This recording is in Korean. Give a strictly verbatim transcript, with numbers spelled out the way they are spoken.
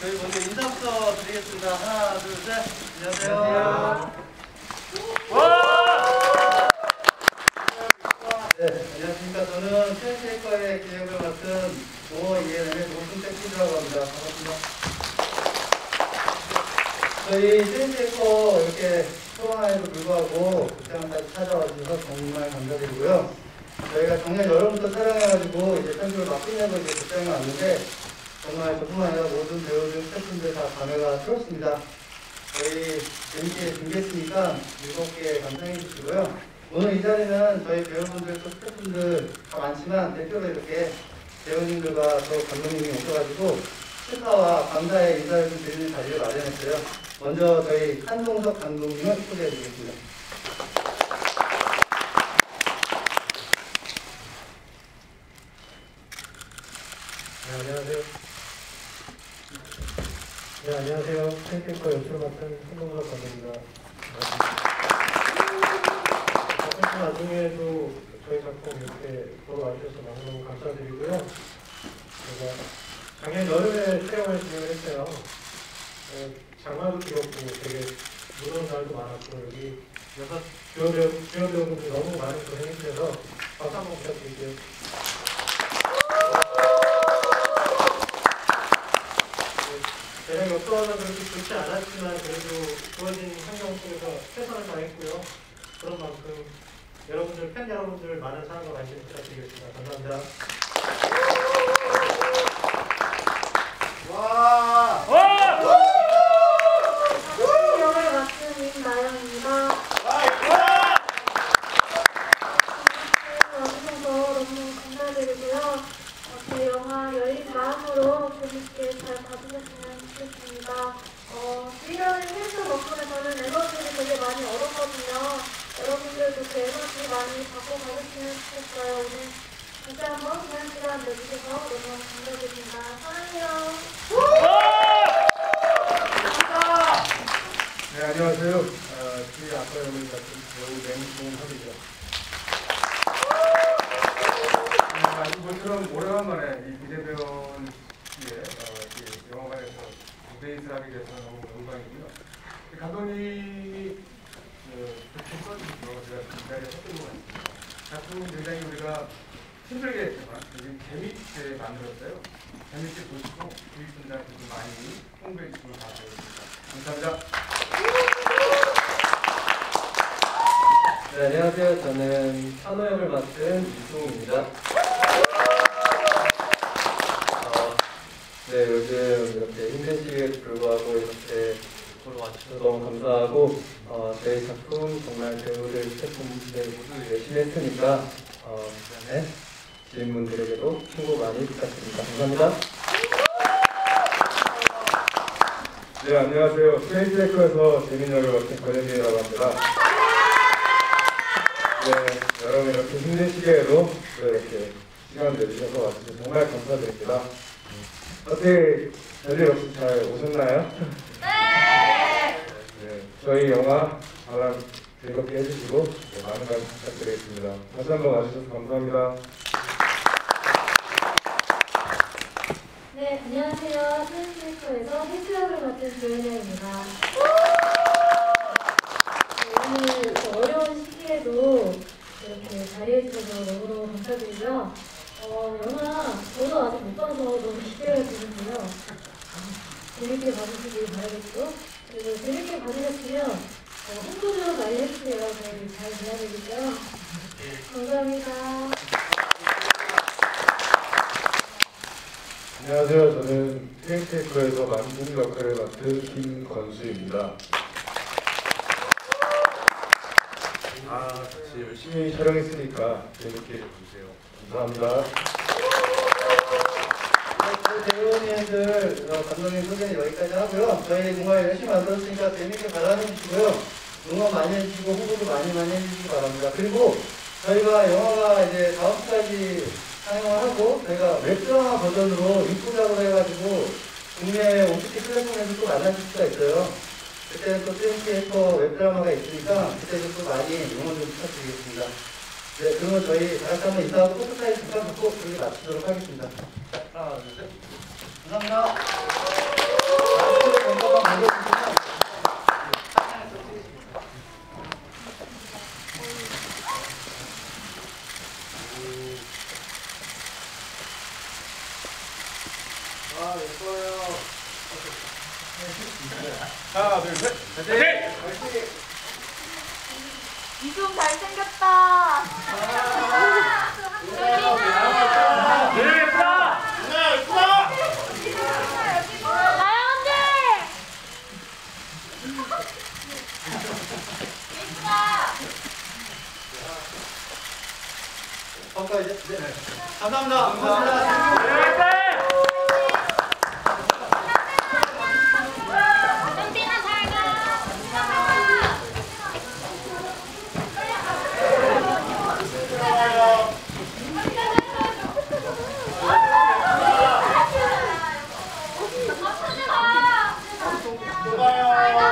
저희 먼저 인사부터 드리겠습니다. 하나, 둘, 셋. 안녕하세요. 와! 네, 안녕하십니까. 저는 트렌치에이커의 기획을 맡은 오이엔엠의 노승택 피디라고 합니다. 반갑습니다. 저희 트렌치에이커 이렇게 코로나에도 불구하고 극장까지 찾아와 주셔서 정말 감사드리고요. 저희가 작년 여름부터 촬영해가지고 이제 편집을 막 끝내고 이제 극장에 왔는데 정말 저뿐만 아니라 모든 배우들, 스태프분들 다 감회가 새롭습니다. 저희 재밌게 준비했으니까 즐겁게 감상해 주시고요. 오늘 이 자리는 저희 배우분들 또 스태프분들 다 많지만 대표로 이렇게 배우님들과 또 감독님이 오셔가지고 축하와 감사의 인사를 좀 드리는 자리를 마련했어요. 먼저 저희 한동석 감독님을 소개해 드리겠습니다. 네, 안녕하세요. 네, 안녕하세요. 트렌치에이커 연출을 맡은 한동석 감독입니다. 작품 나중에도 저희 작품 이렇게 보러 와주셔서 너무너무 감사드리고요. 제가 작년 여름에 촬영을 진행했어요. 네, 장마도 길었고 되게 무더운 날도 많았고 여기 여섯 주요 배우, 주요 배우분들이 너무 많은 고생해주셔서 박수 한번 부탁드릴게요. 대략 어떠하나 그렇게 좋지 않았지만 그래도 주어진 환경 속에서 최선을 다했고요. 그런 만큼 여러분들, 팬 여러분들 많은 사랑과 관심 부탁드리겠습니다. 감사합니다. 와! 와! 역을 맡은 임나영입니다. 와주셔서 너무 감사드리고요. 제 영화 열린 마음으로 재밌게 잘 봐주셨으면 좋겠습니다. 어, 이런 힐스 덕분에 저는 에너지를 되게 많이 얻었거든요. 여러분들도 그 에너지 많이 받고 가셨으면 좋겠어요. 오늘 다시 한번 귀한 시간 내주셔서 너무 감사드립니다. 사랑해요. 네, 안녕하세요. 어, 뒤에 아까 여기 같은 배우 맹동섭이죠. 네, 모처럼 오래간만에 이 비대변 씨의 어, 영화관에서 무대에서 하게 돼서 너무 영광이고요. 감독님이 작품 써주시고 제가 이 자리에 섰던 것 같습니다. 작품은 굉장히 우리가 힘들게 했지만 되게 재미있게 만들었어요. 재미있게 보시고 주위 분들한테 좀 많이 홍보해 주시면 감사하겠습니다. 감사합니다. 네, 안녕하세요. 저는 찬호 역을 맡은 이승우입니다. 어, 네, 요즘 이렇게 힘든 시기에도 불구하고 이렇게 보러 와주셔서 너무 감사하고 어, 저희 작품 정말 배우들, 스태프분들 모두 열심히 했으니까 어, 네, 지인분들에게도 충고 많이 부탁드립니다. 감사합니다. 네, 안녕하세요. 트렌치에이커에서 재민 역을 맡은 권현진이라고 합니다. 네, 여러분 이렇게 힘든 시기에도 이렇게 시간 내주셔서 와주셔서 정말 감사드립니다. 어떻게 별일 없이 잘 오셨나요? 네! 네, 저희 영화 관람 즐겁게 해주시고 네, 많은 관심 부탁드리겠습니다. 다시 한번 와주셔서 감사합니다. 네, 안녕하세요. 트렌치에이커에서 힐스 역을 맡은 조연영입니다. 오늘 어려운 시기에도 이렇게 자리해주셔서 너무너무 감사드리고요. 어, 영화 저도 아직 못 봐서 너무 기대가 되는데요. 재밌게 봐주시길 바라겠고, 그리고 재밌게 봐주셨으면 어, 홍보 좀 많이 해주세요. 저희 잘 기다리니까요. 감사합니다. 안녕하세요. 저는 트렌치에이커에서 만국 역할을 맡은 김건수입니다. 아, 같이 열심히 촬영했으니까 재밌게 보세요. 감사합니다. 배우님들, 어, 감독님 소개는 여기까지 하고요. 저희 정말 열심히 만들었으니까 재밌게 관람해주시고요. 응원 많이 해주시고 홍보도 많이 많이 해주시기 바랍니다. 그리고 저희가 영화가 이제 다음 주까지 상영을 하고 저희가 웹드라마 버전으로 입고작을 해가지고 국내 오티티 플랫폼에서 또 만나실 수가 있어요. 그때는 또 트렌치에이커 웹드라마가 있으니까 그때도 또 많이 응원 좀 부탁드리겠습니다. 네, 그러면 저희 다 같이 한번 인사하고 포토타임 잠깐 듣고 그렇게 마치도록 하겠습니다. 하나, 둘, 셋. 감사합니다. 아, 예뻐요. 하나, 둘, 셋. 네. 이좀 잘생겼다. 네, 예쁘다. 네, 예쁘다. 나야 언니. 예쁘다. 아까 이제 네. 감사합니다. 감사합니다. 은빈아 잘 가. 또 봐요.